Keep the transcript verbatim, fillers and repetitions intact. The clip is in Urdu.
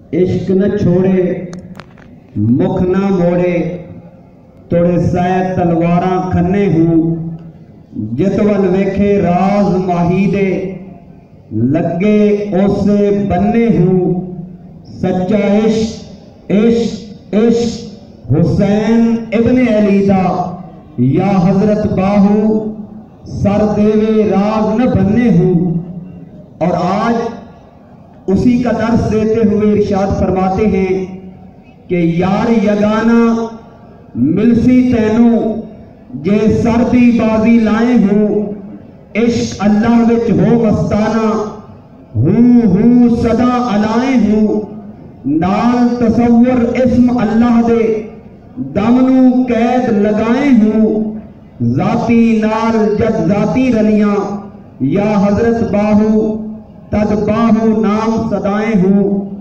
عشق نہ چھوڑے مکھ نہ موڑے توڑے سائے تلواراں کھنے ہوں جتول ویکھے راز ماہی دے لگے اسے بننے ہوں سچا عشق عشق عشق حسین ابن علی دا یا حضرت باہو سر دیوے راز نہ بننے ہوں۔ اور آج اسی کا درس دیتے ہوئے ارشاد فرماتے ہیں کہ یار یگانہ ملسی تینوں جے سردی بازی لائے ہوں عشق اللہ وچ ہو مستانہ ہوں ہوں صدا علائے ہوں نال تصور اسم اللہ دے دمنو قید لگائے ہوں ذاتی نال جد ذاتی رلیاں یا حضرت باہو تد باہو نام صدائے ہوں۔